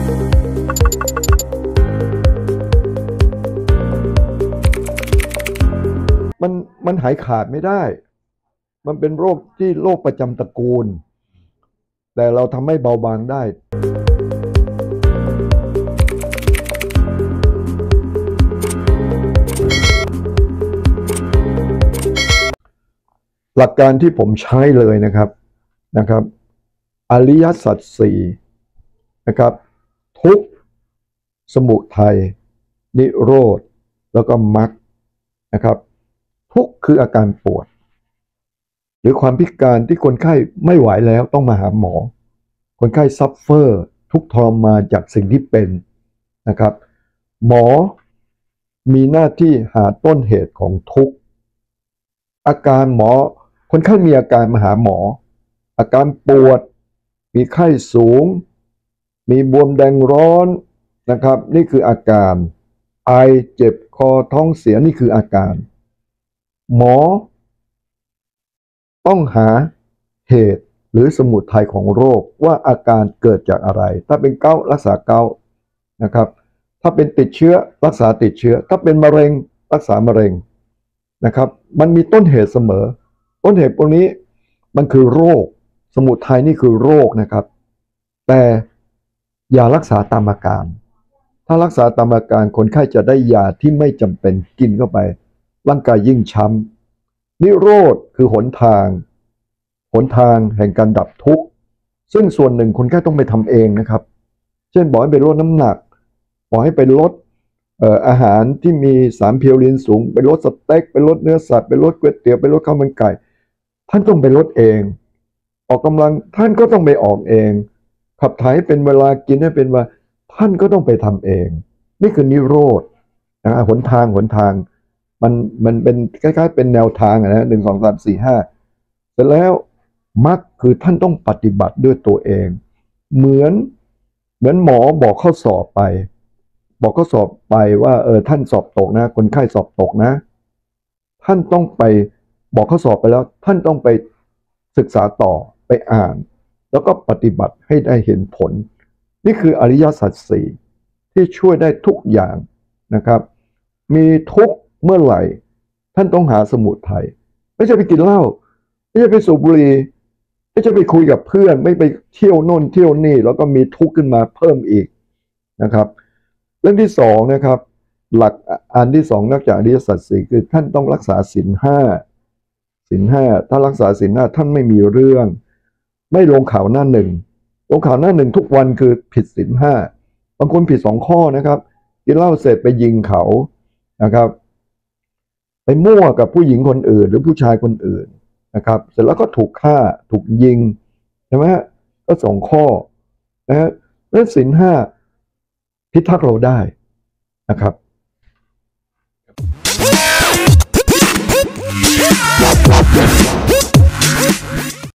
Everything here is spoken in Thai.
มันหายขาดไม่ได้มันเป็นโรคที่โรคประจำตระกูลแต่เราทำให้เบาบางได้หลักการที่ผมใช้เลยนะครับอริยสัจสี่นะครับทุกข์สมุทัยนิโรธแล้วก็มรรคนะครับทุกข์คืออาการปวดหรือความพิการที่คนไข้ไม่ไหวแล้วต้องมาหาหมอคนไข้ซัฟเฟอร์ทุกข์ทรมานจากสิ่งที่เป็นนะครับหมอมีหน้าที่หาต้นเหตุของทุกข์อาการหมอคนไข้มีอาการมาหาหมออาการปวดมีไข้สูงมีบวมแดงร้อนนะครับนี่คืออาการไอเจ็บคอท้องเสียนี่คืออาการหมอต้องหาเหตุหรือสมุทัยของโรคว่าอาการเกิดจากอะไรถ้าเป็นเกาต์รักษาเกาต์นะครับถ้าเป็นติดเชื้อรักษาติดเชื้อถ้าเป็นมะเร็งรักษามะเร็งนะครับมันมีต้นเหตุเสมอต้นเหตุพวกนี้มันคือโรคสมุทัยนี่คือโรคนะครับแต่อย่ารักษาตามอาการถ้ารักษาตามอาการคนไข้จะได้ยาที่ไม่จำเป็นกินเข้าไปร่างกายยิ่งช้ำนิโรธคือหนทางแห่งการดับทุกข์ซึ่งส่วนหนึ่งคนไข้ต้องไปทำเองนะครับเช่นบอกให้ไปลดน้ำหนักบอกให้ไปลดอาหารที่มีสารพิวรินสูงไปลดสเต็กไปลดเนื้อสัตว์ไปลดก๋วยเตี๋ยวไปลดข้าวมันไก่ท่านต้องไปลดเองออกกำลังท่านก็ต้องไปออกเองขับถ่ายเป็นเวลากินให้เป็นเวลาท่านก็ต้องไปทำเองนี่คือนิโรธหนทางมันเป็นคล้ายๆเป็นแนวทางนะ1 2 3 4 5เสร็จแล้วมรรคคือท่านต้องปฏิบัติด้วยตัวเองเหมือนหมอบอกข้อสอบไปว่าท่านสอบตกนะคนไข้สอบตกนะท่านต้องไปบอกข้อสอบไปแล้วท่านต้องไปศึกษาต่อไปอ่านแล้วก็ปฏิบัติให้ได้เห็นผลนี่คืออริยสัจสี่ที่ช่วยได้ทุกอย่างนะครับมีทุกข์เมื่อไหร่ท่านต้องหาสมุทัยไม่ใช่ไปกินเหล้าไม่ใช่ไปสูบบุหรี่ไม่ใช่ไปคุยกับเพื่อนไม่ไปเที่ยวโน่นเที่ยวนี่แล้วก็มีทุกข์ขึ้นมาเพิ่มอีกนะครับเรื่องที่สองนะครับหลักอันที่สองนอกจากอริยสัจสี่คือท่านต้องรักษาศีลห้าถ้ารักษาศีลห้าท่านไม่มีเรื่องไม่ลงข่าวหน้าหนึ่งลงข่าวหน้าหนึ่งทุกวันคือผิดศีลห้าบางคนผิด2 ข้อนะครับกินเหล้าเสร็จไปยิงเขานะครับไปมั่วกับผู้หญิงคนอื่นหรือผู้ชายคนอื่นนะครับเสร็จแล้วก็ถูกฆ่าถูกยิงใช่ไหมฮะก็2 ข้อนะฮะแล้วศีลห้าพิทักษ์เราได้นะครับ